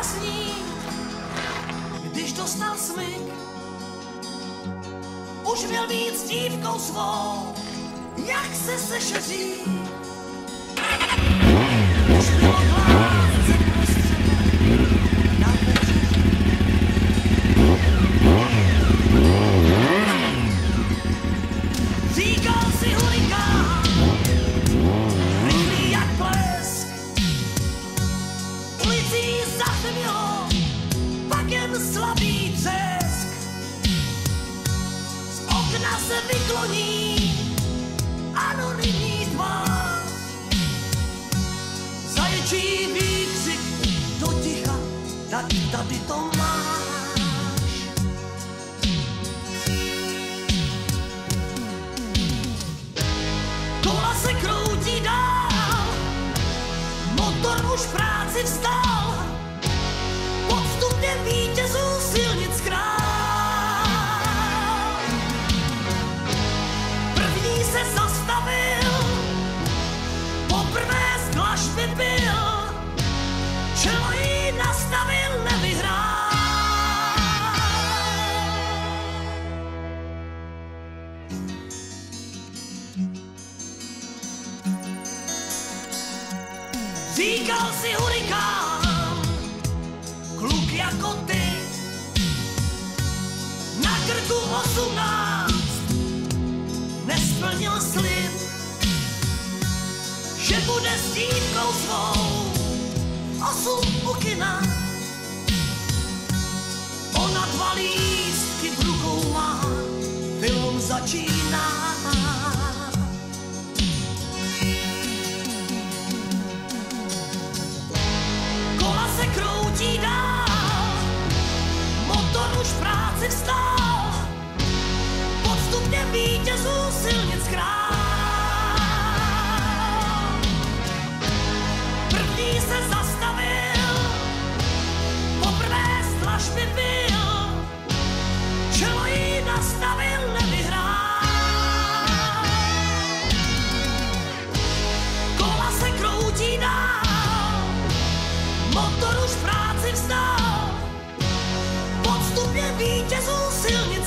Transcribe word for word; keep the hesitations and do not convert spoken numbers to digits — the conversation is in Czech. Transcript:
znít, když dostal smyk. Už měl být s dívkou svou, jak se sešeří. Už bylo hlásit na pobřeží. Říkal si hurikán, rychlý jak blesk. Ulicí zatmělo, pak jen slabý třesk. Z okna se vykloní anonymní tvář. Zaječí výkřik do ticha, tak tady to máš. Kola se kroutí dál, motor už práci vstal. Pod stupněm vítězů silnic král. První se zastavil, poprvé z dlažby byl. Čelo jí nastavil, nevyhrál. Říkal si hurikán, kluk jako ty, na krku osmnáct, nesplnil slib, že bude s dívkou svou osm u kina. Ona dva lístky v rukou má, film začíná. Kola se kroutí dál, motor už práci vstal. Pod stupněm vítězů silnic král. První se zastavil, poprvé z dlažby byl. Čelo jí nastavil, nevyhrál. Kola se kroutí dál, motor už práci vstal. Pod stupněm vítězů silnic